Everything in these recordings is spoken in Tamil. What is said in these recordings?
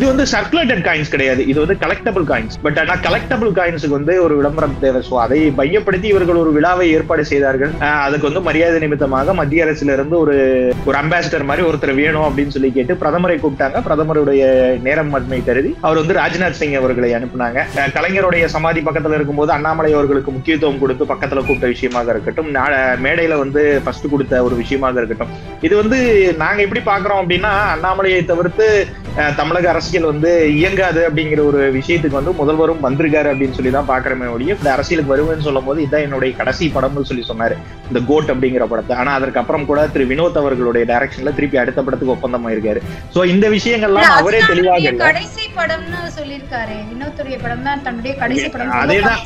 வந்து சர்க்குலேட்டட் காயின்ஸ் கிடையாது, இது வந்து கலெக்டபிள் காயின்ஸ். பட் ஆனா கலெக்டபிள் காயின்ஸுக்கு வந்து ஒரு விளம்பரம் தேவை. ஸோ அதை மையப்படுத்தி இவர்கள் ஒரு விழாவை ஏற்பாடு செய்தார்கள். அதுக்கு வந்து மரியாதை நிமித்தமாக மத்திய அரசுல இருந்து ஒரு அம்பாசிடர் மாதிரி ஒருத்தர் வேணும் அப்படின்னு சொல்லி கேட்டு பிரதமரை கூப்பிட்டாங்க. பிரதமருடைய நேரம் மண்மை கருதி அவர் வந்து ராஜ்நாத் சிங் அவர்களை அனுப்பினாங்க. கலைஞருடைய சமாதி பக்கத்துல இருக்கும்போது அண்ணாமலை அவர்களுக்கு முக்கியத்துவம் கொடுத்து பக்கத்துல கூப்பிட்ட விஷயமாக இருக்கட்டும், மேடையில வந்து ஃபர்ஸ்ட் கொடுத்த ஒரு விஷயமாக இருக்கட்டும், இது வந்து நாங்க எப்படி பாக்குறோம் அப்படின்னா, அண்ணாமலையை தவிர்த்து தமிழக அரசியல் வந்து இயங்காது அப்படிங்கிற ஒரு விஷயத்துக்கு வந்து முதல்வரும் வந்திருக்காரு அப்படின்னு சொல்லி தான் பாக்குறமே ஒழிய, இந்த அரசியலுக்கு வருவேன்னு சொல்லும் போது இதான் என்னுடைய கடைசி படம்னு சொல்லி சொன்னாரு, இந்த கோட் அப்படிங்கிற படத்தை. ஆனா அதற்கு அப்புறம் கூட திரு வினோத் அவர்களுடைய டைரக்ஷன்ல திருப்பி அடுத்த படத்துக்கு ஒப்பந்தமா இருக்காரு. சோ இந்த விஷயங்கள்லாம் அவரே தெளிவாக கடைசி படம்னு சொல்லியிருக்காரு. வினோத்துடைய படம் தான் தன்னுடைய கடைசி படம். அதேதான்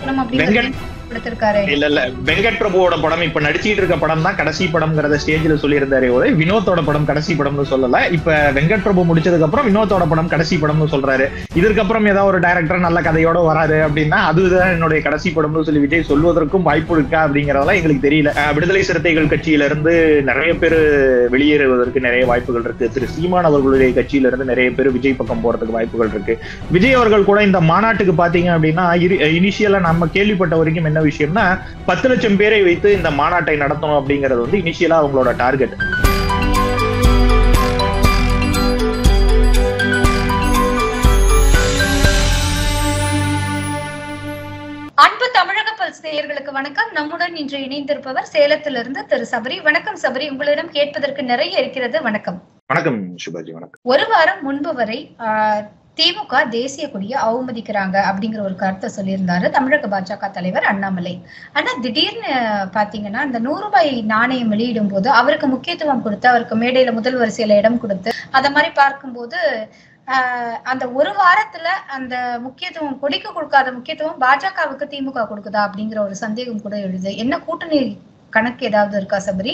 இல்ல இல்ல வெங்கட் பிரபுவோட படம் இப்ப நடிச்சிட்டு இருக்க படம் தான் கடைசி படம்ங்கறத ஸ்டேஜ்ல சொல்லியிருந்தாரு. ஒரு வினோத்தோட படம் கடைசி படம்னு சொல்லல. இப்ப வெங்கட் பிரபு முடிச்சதுக்கு அப்புறம் வினோத்தோட படம் கடைசி படம்னு சொல்றாரு. இதற்கு அப்புறம் ஏதாவது ஒரு டைரக்டர் நல்ல கதையோட வராது அப்படின்னா அதுதான் என்னுடைய கடைசி படம்னு சொல்லி விஜய் சொல்வதற்கும் வாய்ப்பு இருக்கா அப்படிங்கறதெல்லாம் எங்களுக்கு தெரியல. விடுதலை சிறுத்தைகள் கட்சியில இருந்து நிறைய பேர் வெளியேறுவதற்கு நிறைய வாய்ப்புகள் இருக்கு. திரு சீமான் அவர்களுடைய கட்சியில இருந்து நிறைய பேர் விஜய் பக்கம் போறதுக்கு வாய்ப்புகள் இருக்கு. விஜய் அவர்கள் கூட இந்த மாநாட்டுக்கு பாத்தீங்க அப்படின்னா இனிஷியலா நம்ம கேள்விப்பட்ட வரைக்கும் என்ன விஷயம்னா 10 லட்சம் பேரை வைத்து இந்த மாநாட்டை நடத்தணும் அப்படிங்கிறது வந்து இனிஷியலா அவங்களோட டார்கெட். அன்பு தமிழக பல்ஸ் நேயர்களுக்கு வணக்கம். நம்முடன் இன்று இணைந்திருப்பவர் சேலத்திலிருந்து திரு சபரி. வணக்கம் சபரி, உங்களிடம் கேட்பதற்கு நிறைய இருக்கிறது. வணக்கம். வணக்கம் சுபாஜி. வணக்கம். ஒரு வாரம் முன்பு வரை திமுக தேசிய கொடியை அவமதிக்கிறாங்க அப்படிங்கிற ஒரு கருத்தை சொல்லியிருந்தாரு தமிழக பாஜக தலைவர் அண்ணாமலை. ஆனா திடீர்னு பாத்தீங்கன்னா அந்த 100 ரூபாய் நாணயம் வெளியிடும் போது அவருக்கு முக்கியத்துவம் கொடுத்து, அவருக்கு மேடையில முதல் வரிசையில இடம் கொடுத்து, அத மாதிரி பார்க்கும்போது அந்த ஒரு வாரத்துல அந்த முக்கியத்துவம் கொடிக்கு கொடுக்காத முக்கியத்துவம் பாஜகவுக்கு திமுக கொடுக்குதா அப்படிங்கிற ஒரு சந்தேகம் கூட எழுது. என்ன கூட்டணி கணக்கு ஏதாவது இருக்கா சபரி?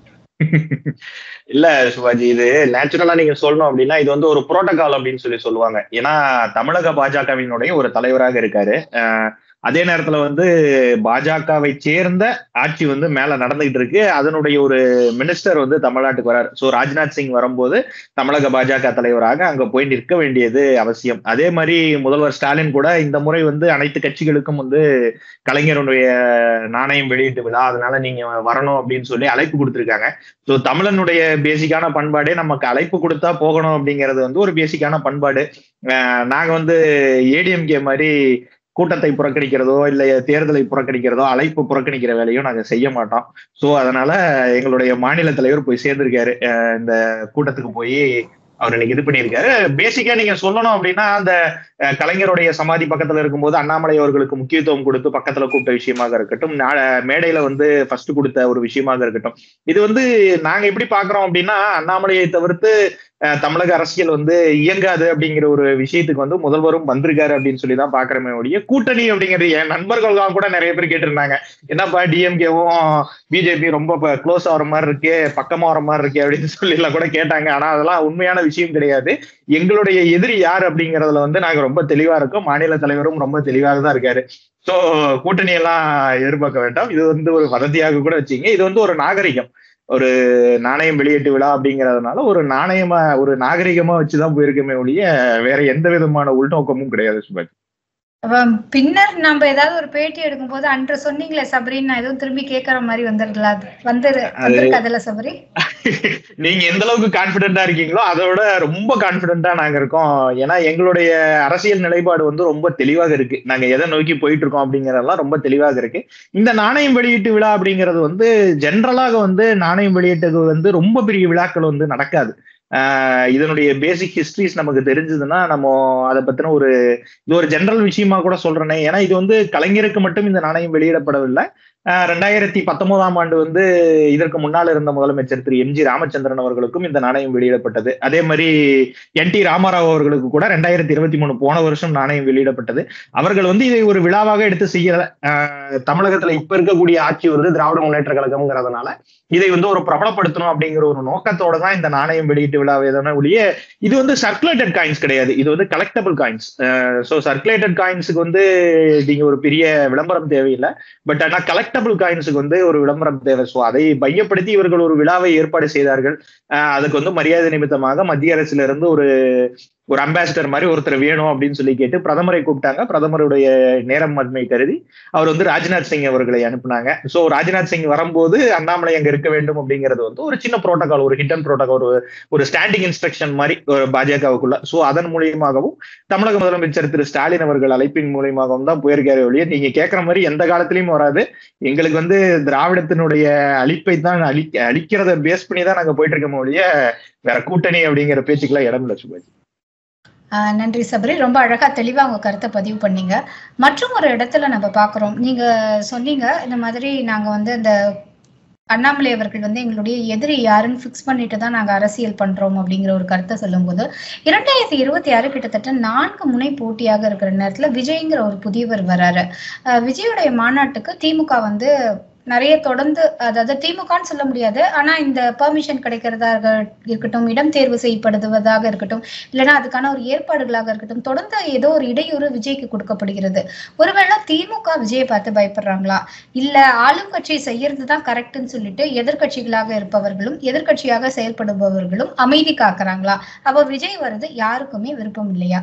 இல்ல சிவாஜி, இது நேச்சுரலா நீங்க சொல்லணும் அப்படின்னா இது வந்து ஒரு புரோட்டோகால் அப்படின்னு சொல்லி சொல்லுவாங்க. ஏன்னா தமிழக பாஜகவினுடைய ஒரு தலைவராக இருக்காரு. அதே நேரத்துல வந்து பாஜகவை சேர்ந்த ஆட்சி வந்து மேல நடந்துகிட்டு இருக்கு. அதனுடைய ஒரு மினிஸ்டர் வந்து தமிழ்நாட்டுக்கு வராரு. ஸோ ராஜ்நாத் சிங் வரும்போது தமிழக பாஜக தலைவராக அங்க போய் நிற்க வேண்டியது அவசியம். அதே மாதிரி முதல்வர் ஸ்டாலின் கூட இந்த முறை வந்து அனைத்து கட்சிகளுக்கும் வந்து கலைஞருடைய நாணயம் வெளியீட்டு விழா, அதனால நீங்க வரணும் அப்படின்னு சொல்லி அழைப்பு கொடுத்துருக்காங்க. ஸோ தமிழனுடைய பேசிக்கான பண்பாடே நமக்கு அழைப்பு கொடுத்தா போகணும் அப்படிங்கிறது வந்து ஒரு பேசிக்கான பண்பாடு. நாங்க வந்து ஏடிஎம்கே மாதிரி கூட்டத்தை புறக்கணிக்கிறதோ இல்ல தேர்தலை புறக்கணிக்கிறதோ அழைப்பு புறக்கணிக்கிற வேலையும் நாங்க செய்ய மாட்டோம். சோ அதனால எங்களுடைய மாநில தலைவர் போய் சேர்ந்திருக்காரு. இந்த கூட்டத்துக்கு போய் அவர் இன்னைக்கு இது பண்ணியிருக்காரு. பேசிக்கா நீங்க சொல்லணும் அப்படின்னா அந்த கலைஞருடைய சமாதி பக்கத்துல இருக்கும்போது அண்ணாமலை அவர்களுக்கு முக்கியத்துவம் கொடுத்து பக்கத்துல கூப்பிட்ட விஷயமாக இருக்கட்டும், மேடையில வந்து ஃபர்ஸ்ட் கொடுத்த ஒரு விஷயமாக இருக்கட்டும், இது வந்து நாங்க எப்படி பாக்குறோம் அப்படின்னா, அண்ணாமலையை தவிர்த்து தமிழக அரசியல் வந்து இயங்காது அப்படிங்கிற ஒரு விஷயத்துக்கு வந்து முதல்வரும் வந்திருக்காரு அப்படின்னு சொல்லி தான் பாக்குறமே ஒழிய, கூட்டணி அப்படிங்கிறது என் நண்பர்கள் கூட நிறைய பேர் கேட்டிருந்தாங்க, என்னப்பா டிஎம்கேவும் பிஜேபி ரொம்ப க்ளோஸ் ஆகிற மாதிரி இருக்கு, பக்கமா வர மாதிரி இருக்கு அப்படின்னு சொல்லி எல்லாம் கூட கேட்டாங்க. ஆனா அதெல்லாம் உண்மையான விஷயம் கிடையாது. எங்களுடைய எதிரி யார் அப்படிங்கறதுல வந்து நாங்க ரொம்ப தெளிவா இருக்கோம். மாநில தலைவரும் ரொம்ப தெளிவாக தான் இருக்காரு. சோ கூட்டணி எல்லாம் எதிர்பார்க்க வேண்டாம். இது வந்து ஒரு வதந்தியாக கூட வச்சுங்க. இது வந்து ஒரு நாகரிகம், ஒரு நாணயம் வெளியீட்டு விழா அப்படிங்கறதுனால ஒரு நாணயமா ஒரு நாகரிகமா வச்சுதான் போயிருக்கமே ஒழிய வேற எந்த விதமான உள்நோக்கமும் கிடையாது சுபாஜ். பின்னர் நம்ம ஏதாவது ஒரு பேட்டி எடுக்கும் போது அன்று சொன்னீங்களே சபரின்னு, நான் எதுவும் திரும்பி கேட்கற மாதிரி வந்துருக்கல சபரி? நீங்க எந்த அளவுக்கு கான்பிடென்டா இருக்கீங்களோ அதோட ரொம்ப கான்பிடென்டா நாங்க இருக்கோம். ஏன்னா எங்களுடைய அரசியல் நிலைப்பாடு வந்து ரொம்ப தெளிவாக இருக்கு. நாங்க எதை நோக்கி போயிட்டு இருக்கோம் அப்படிங்கறதெல்லாம் ரொம்ப தெளிவாக இருக்கு. இந்த நாணயம் வெளியீட்டு விழா அப்படிங்கிறது வந்து ஜென்ரலாக வந்து நாணயம் வெளியீட்டுக்கு வந்து ரொம்ப பெரிய விழாக்கள் வந்து நடக்காது. இதனுடைய பேசிக் ஹிஸ்டரிஸ் நமக்கு தெரிஞ்சதுன்னா நம்ம அதை பத்தின இது ஒரு ஜெனரல் விஷயமா கூட சொல்றேனே. ஏன்னா இது வந்து கலைஞருக்கு மட்டும் இந்த நாணயம் வெளியிடப்படவில்லை. 2019ஆம் ஆண்டு வந்து இதற்கு முன்னால் இருந்த முதலமைச்சர் திரு எம்ஜி ராமச்சந்திரன் அவர்களுக்கும் இந்த நாணயம் வெளியிடப்பட்டது. அதே மாதிரி என்டி ராமாராவ் அவர்களுக்கு கூட 2023 போன வருஷம் நாணயம் வெளியிடப்பட்டது. அவர்கள் வந்து இதை ஒரு விழாவாக எடுத்து செய்யல. தமிழகத்துல இப்ப இருக்கக்கூடிய ஆட்சி வந்து திராவிட முன்னேற்ற கழகம்ங்கிறதுனால இதை வந்து ஒரு பிரபலப்படுத்தணும் அப்படிங்கிற ஒரு நோக்கத்தோட தான் இந்த நாணயம் வெளியீட்டு விழாவை ஒழிய இது வந்து சர்க்குலேட்டட் காயின்ஸ் கிடையாது, இது வந்து கலெக்டபிள் காயின்ஸ். ஸோ சர்க்குலேட்டட் காயின்ஸுக்கு வந்து நீங்க ஒரு பெரிய விளம்பரம் தேவையில்லை. பட் ஆனா கலெக்டபிள் காயின்ஸுக்கு வந்து ஒரு விளம்பரம் தேவை. ஸோ அதை மையப்படுத்தி இவர்கள் ஒரு விழாவை ஏற்பாடு செய்தார்கள். அதுக்கு வந்து மரியாதை நிமித்தமாக மத்திய அரசுல இருந்து ஒரு ஒரு அம்பாசிடர் மாதிரி ஒருத்தர் வேணும் அப்படின்னு சொல்லி கேட்டு பிரதமரை கூப்பிட்டாங்க. பிரதமருடைய நேரம் மண்மை கருதி அவர் வந்து ராஜ்நாத் சிங் அவர்களை அனுப்புனாங்க. சோ ராஜ்நாத் சிங் வரும்போது அண்ணாமலை அங்க இருக்க வேண்டும் அப்படிங்கிறது வந்து ஒரு சின்ன புரோட்டோகால், ஒரு ஹிடன் புரோட்டோகால், ஒரு ஸ்டாண்டிங் இன்ஸ்ட்ரக்ஷன் மாதிரி ஒரு பாஜகவுக்குள்ள. சோ அதன் மூலியமாகவும் தமிழக முதலமைச்சர் திரு ஸ்டாலின் அவர்கள் அழைப்பின் மூலியமாகவும் தான் போயிருக்காரு ஒழிய நீங்க கேட்கிற மாதிரி எந்த காலத்திலயும் வராது. எங்களுக்கு வந்து திராவிடத்தினுடைய அழிப்பை தான் அழிக்கிறத பேஸ் பண்ணி தான் நாங்க போயிட்டு இருக்கோம் ஒழிய வேற கூட்டணி அப்படிங்கிற பேச்சுக்கெல்லாம் இடம் இல்லை. சுபாஜி, நன்றி சபரி, ரொம்ப அழகா தெளிவா உங்க கருத்தை பதிவு பண்ணீங்க. மற்றும் ஒரு இடத்துல நம்ம பாக்குறோம், நீங்க சொன்னீங்க இந்த மாதிரி நாங்க வந்து இந்த அண்ணாமலை அவர்கள் வந்து எங்களுடைய எதிரி யாருன்னு பிக்ஸ் பண்ணிட்டு தான் நாங்க அரசியல் பண்றோம் அப்படிங்கிற ஒரு கருத்தை சொல்லும் போது 2026 கிட்டத்தட்ட 4 முனை போட்டியாக இருக்கிற நேரத்துல விஜய்ங்கிற ஒரு புதியவர் வராரு. விஜயுடைய மாநாட்டுக்கு திமுக வந்து நிறைய தொடர்ந்து, அதாவது திமுகன்னு சொல்ல முடியாது, ஆனா இந்த பெர்மிஷன் கிடைக்கிறதாக இருக்கட்டும், இடம் தேர்வு செய்யப்படுவதாக இருக்கட்டும், இல்லைன்னா அதுக்கான ஒரு ஏற்பாடுகளாக இருக்கட்டும், தொடர்ந்து ஏதோ ஒரு இடையூறு விஜய்க்கு கொடுக்கப்படுகிறது. ஒருவேளை திமுக விஜயை பார்த்து பயப்படுறாங்களா, இல்ல ஆளும் கட்சி செய்யறதுதான் கரெக்ட்னு சொல்லிட்டு எதிர்கட்சிகளாக இருப்பவர்களும் எதிர்கட்சியாக செயல்படுபவர்களும் அமைதி காக்குறாங்களா? அப்ப விஜய் வருது யாருக்குமே விருப்பம் இல்லையா?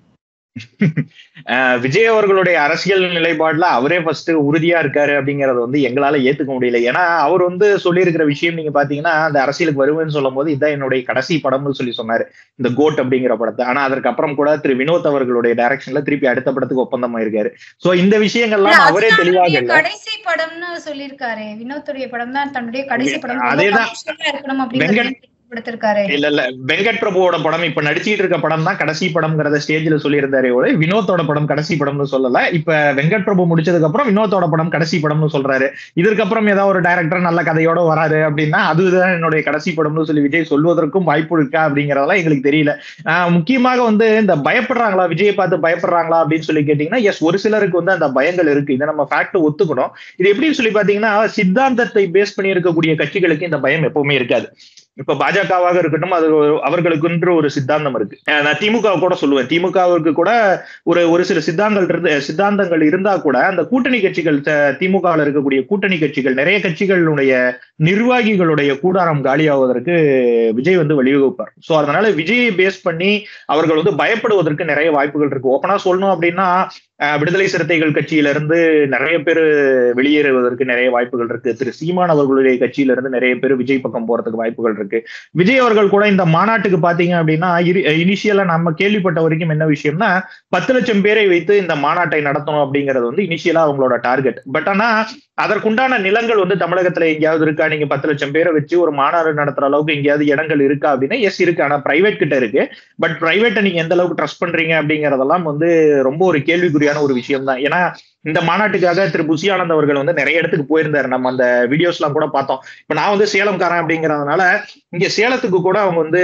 விஜய் அவர்களுடைய அரசியல் நிலைப்பாடுல அவரே ஃபர்ஸ்ட் உறுதியா இருக்காரு அப்படிங்கறத வந்து எங்களால ஏத்துக்க முடியல. ஏன்னா அவர் வந்து சொல்லியிருக்கிற விஷயம் நீங்க பாத்தீங்கன்னா, அந்த அரசியலுக்கு வருவேன்னு சொல்லும் போது இதான் என்னுடைய கடைசி படம்னு சொல்லி சொன்னாரு, இந்த கோட் அப்படிங்கிற படத்தை. ஆனா அதற்கு அப்புறம் கூட திரு வினோத் அவர்களுடைய டைரக்ஷன்ல திருப்பி அடுத்த படத்துக்கு ஒப்பந்தமா இருக்காரு. சோ இந்த விஷயங்கள்லாம் அவரே தெளிவாக கடைசி படம்னு சொல்லியிருக்காரு. வினோத்துடைய படம் தான் தன்னுடைய கடைசி படம். அதேதான் இருக்கணும் அப்படின்னு இல்ல வெங்கட் பிரபுவோட படம் இப்ப நடிச்சிட்டு இருக்க படம் தான் கடைசி படம்ங்கிறத ஸ்டேஜ்ல சொல்லியிருந்தாரு. வினோத்தோட படம் கடைசி படம்னு சொல்லல. இப்ப வெங்கட் பிரபு முடிச்சதுக்கு அப்புறம் வினோத்தோட படம் கடைசி படம்னு சொல்றாரு. இதற்கப்புறம் ஏதாவது ஒரு டைரக்டர் நல்ல கதையோட வராரு அப்படின்னா அதுதான் என்னுடைய கடைசி படம்னு சொல்லி விஜய் சொல்வதற்கும் வாய்ப்பு இருக்கா அப்படிங்கறதெல்லாம் எங்களுக்கு தெரியல. முக்கியமாக வந்து இந்த பயப்படுறாங்களா, விஜயை பார்த்து பயப்படுறாங்களா அப்படின்னு சொல்லி கேட்டீங்கன்னா, எஸ், ஒரு சிலருக்கு வந்து அந்த பயங்கள் இருக்கு. இதை நம்ம ஃபேக்ட் ஒத்துக்கணும். இது எப்படின்னு சொல்லி பாத்தீங்கன்னா, சித்தாந்தத்தை பேஸ் பண்ணி இருக்கக்கூடிய கட்சிகளுக்கு இந்த பயம் எப்பவுமே இருக்காது. இப்ப பாஜகவாக இருக்கட்டும், அது அவர்களுக்கு ஒரு சித்தாந்தம் இருக்கு. நான் திமுக கூட சொல்லுவேன், திமுகவுக்கு கூட ஒரு சில சித்தாந்தங்கள் இருந்தா கூட அந்த கூட்டணி கட்சிகள், திமுகவில் இருக்கக்கூடிய கூட்டணி கட்சிகள், நிறைய கட்சிகளுடைய நிர்வாகிகளுடைய கூடாரம் காலியாவதற்கு விஜய் வந்து வழிவகுப்பார். சோ அதனால விஜயை பேஸ் பண்ணி அவர்கள் வந்து பயப்படுவதற்கு நிறைய வாய்ப்புகள் இருக்கு. ஓப்பனா சொல்லணும் அப்படின்னா, விடுதலை சிறுத்தைகள் கட்சியிலிருந்து நிறைய பேர் வெளியேறுவதற்கு நிறைய வாய்ப்புகள் இருக்கு. திரு சீமான் அவர்களுடைய கட்சியிலிருந்து நிறைய பேர் விஜய் பக்கம் போறதுக்கு வாய்ப்புகள் இருக்கு. விஜய் அவர்கள் கூட இந்த மாநாட்டுக்கு பாத்தீங்க அப்படின்னா, இனிஷியலா நம்ம கேள்விப்பட்ட வரைக்கும் என்ன விஷயம்னா, 10 லட்சம் பேரை வைத்து இந்த மாநாட்டை நடத்தணும் அப்படிங்கிறது வந்து இனிஷியலா அவங்களோட டார்கெட். பட் ஆனா அதற்குண்டான நிலங்கள் வந்து தமிழகத்துல எங்கேயாவது இருக்கா? நீங்க 10 லட்சம் பேரை வச்சு ஒரு மாநாடு நடத்துற அளவுக்கு எங்கேயாவது இடங்கள் இருக்கா அப்படின்னா, எஸ் இருக்கு. ஆனா பிரைவேட் கிட்ட இருக்கு. பட் பிரைவேட்டை நீங்க எந்த அளவுக்கு ட்ரஸ்ட் பண்றீங்க அப்படிங்கறதெல்லாம் வந்து ரொம்ப ஒரு கேள்விக்குறியான ஒரு விஷயம் தான். ஏன்னா இந்த மாநாட்டுக்காக திரு புசி ஆனந்த் அவர்கள் வந்து நிறைய இடத்துக்கு போயிருந்தாரு. நம்ம அந்த வீடியோஸ் எல்லாம் கூட பார்த்தோம். இப்ப நான் வந்து சேலம்காரன் அப்படிங்கறதுனால இங்க சேலத்துக்கு கூட அவங்க வந்து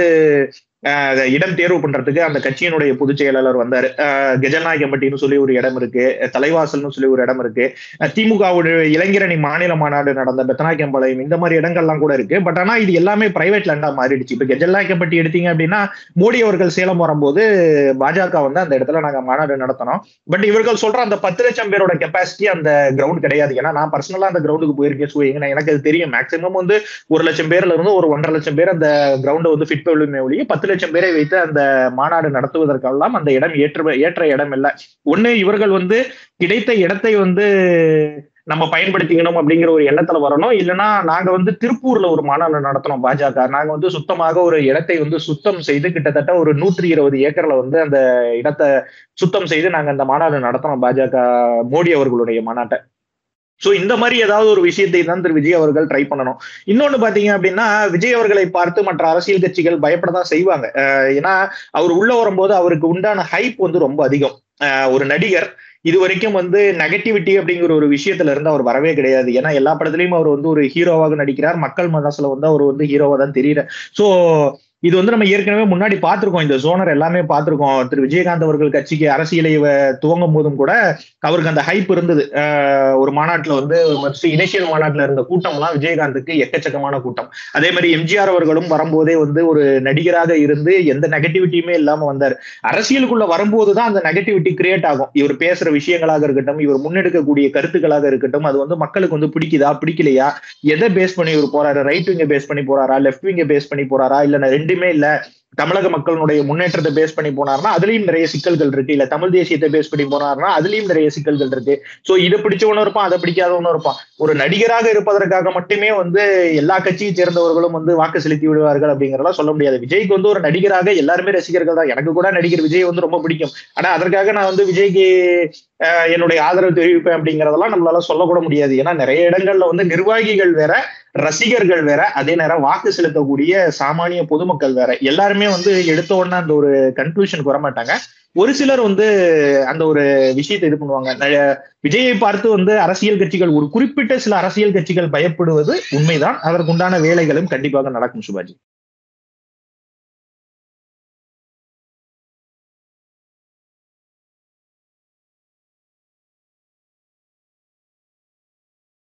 இடம் தேர்வு பண்றதுக்கு அந்த கட்சியினுடைய பொதுச் செயலாளர் வந்தாரு. கெஜல்நாயக்கம்பட்டின்னு சொல்லி ஒரு இடம் இருக்கு, தலைவாசல்னு சொல்லி ஒரு இடம் இருக்கு, திமுகவுடைய இளைஞரணி மாநில மாநாடு நடந்த பெத்தநாயக்கம்பாளையம், இந்த மாதிரி இடங்கள்லாம் கூட இருக்கு. பட் ஆனா இது எல்லாமே பிரைவேட் லேண்டா மாறிடுச்சு. இப்ப கெஜல்நாயக்கம்பட்டி எடுத்தீங்க அப்படின்னா, மோடி அவர்கள் சேலம் வரும்போது பாஜக வந்து அந்த இடத்துல நாங்க மாநாடு நடத்தணும். பட் இவர்கள் சொல்ற அந்த 10 லட்சம் பேரோட கெப்பாசிட்டி அந்த கிரவுண்ட் கிடையாது. ஏன்னா நான் பர்சனலா அந்த கிரவுண்டுக்கு போயிருக்கேன். ஸோ எனக்கு அது தெரியும். மேக்சிமம் வந்து 1 லட்சம் பேர்ல இருந்து ஒரு 1.5 லட்சம் பேர் அந்த கிரவுண்டை வந்து ஃபிட் பண்ணுமே ஒழிய 10 லட்சம் பேரை வைத்து அந்த மாநாடு நடத்துவதற்கெல்லாம் அந்த இடம் ஏற்ற இடம் இல்லை. ஒண்ணு இவர்கள் வந்து கிடைத்த இடத்தை வந்து நம்ம பயன்படுத்திக்கணும் அப்படிங்கிற ஒரு எண்ணத்துல வரணும். இல்லைன்னா நாங்க வந்து திருப்பூர்ல ஒரு மாநாடு நடத்தணும் பாஜக, நாங்க வந்து சுத்தமாக ஒரு இடத்தை வந்து சுத்தம் செய்து கிட்டத்தட்ட ஒரு 120 ஏக்கர்ல வந்து அந்த இடத்தை சுத்தம் செய்து நாங்க அந்த மாநாடு நடத்தணும், பாஜக மோடி அவர்களுடைய மாநாட்டை. சோ இந்த மாதிரி ஏதாவது ஒரு விஷயத்தை தான் திரு விஜய் அவர்கள் ட்ரை பண்ணணும். இன்னொன்னு பாத்தீங்க அப்படின்னா, விஜய் அவர்களை பார்த்து மற்ற அரசியல் கட்சிகள் பயப்படதான் செய்வாங்க. ஏன்னா அவர் உள்ள வரும்போது அவருக்கு உண்டான ஹைப் வந்து ரொம்ப அதிகம். ஒரு நடிகர் இது வரைக்கும் வந்து நெகட்டிவிட்டி அப்படிங்கிற ஒரு விஷயத்துல இருந்து அவர் வரவே கிடையாது. ஏன்னா எல்லா படத்துலயும் அவர் வந்து ஒரு ஹீரோவாக நடிக்கிறார். மக்கள் மனசுல வந்து அவர் வந்து ஹீரோவா தான் தெரியுற. சோ இது வந்து நம்ம ஏற்கனவே முன்னாடி பார்த்திருக்கோம், இந்த ஜோனர் எல்லாமே பார்த்திருக்கோம். திரு விஜயகாந்த் அவர்கள் கட்சிக்கு அரசியலை துவங்கும் போதும் கூட அவருக்கு அந்த ஹைப் இருந்தது. ஒரு மாநாட்டுல வந்து இனிஷியல் மாநாட்டுல இருந்த கூட்டம்லாம் விஜயகாந்துக்கு எக்கச்சக்கமான கூட்டம். அதே மாதிரி எம்ஜிஆர் அவர்களும் வரும்போதே வந்து ஒரு நடிகராக இருந்து எந்த நெகட்டிவிட்டியுமே இல்லாம வந்தார். அரசியலுக்குள்ள வரும்போதுதான் அந்த நெகட்டிவிட்டி கிரியேட் ஆகும். இவர் பேசுற விஷயங்களாக இருக்கட்டும், இவர் முன்னெடுக்கக்கூடிய கருத்துக்களாக இருக்கட்டும், அது வந்து மக்களுக்கு வந்து பிடிக்குதா பிடிக்கலையா, எதை பேஸ் பண்ணி இவர் போறாரு, ரைட் விங்க பேஸ் பண்ணி போறாரா, லெஃப்ட் விங்க பேஸ் பண்ணி போறாரா, இல்ல ரெண்டுமே இல்ல தமிழக மக்களுடைய முன்னேற்றத்தை பேஸ் பண்ணி போனார்னா அதுலயும் நிறைய சிக்கல்கள் இருக்கு, இல்ல தமிழ் தேசியத்தை பேஸ் பண்ணி போனார்னா அதுலயும் நிறைய சிக்கல்கள் இருக்கு. சோ இதை பிடிச்சவனும் இருப்பான், அதை பிடிக்காதவனும் இருப்பான். ஒரு நடிகராக இருப்பதற்காக மட்டுமே எல்லா கட்சியை சேர்ந்தவர்களும் வாக்கு செலுத்தி விடுவார்கள் அப்படிங்கறதெல்லாம் சொல்ல முடியாது. விஜய்க்கு ஒரு நடிகராக எல்லாருமே ரசிகர்கள் தான். எனக்கு கூட நடிகர் விஜய் ரொம்ப பிடிக்கும். ஆனா அதற்காக நான் விஜய்க்கு என்னுடைய ஆதரவு தெரிவிப்பேன் அப்படிங்கறதெல்லாம் நம்மளால சொல்லக்கூட முடியாது. ஏன்னா நிறைய இடங்கள்ல நிர்வாகிகள் வேற, ரசிகர்கள் வேற, அதே நேரம் வாக்கு செலுத்தக்கூடிய சாமானிய பொதுமக்கள் வேற. எல்லாருமே எடுத்த உடனே அந்த ஒரு கன்க்ளூஷனுக்கு வர மாட்டாங்க. ஒரு சிலர் அந்த ஒரு விஷயத்தை இது பண்ணுவாங்க. விஜயை பார்த்து அரசியல் கட்சிகள், ஒரு குறிப்பிட்ட சில அரசியல் கட்சிகள் பயப்படுவது உண்மைதான். அதற்குண்டான வேலைகளும் கண்டிப்பாக நடக்கும் சுபாஜி.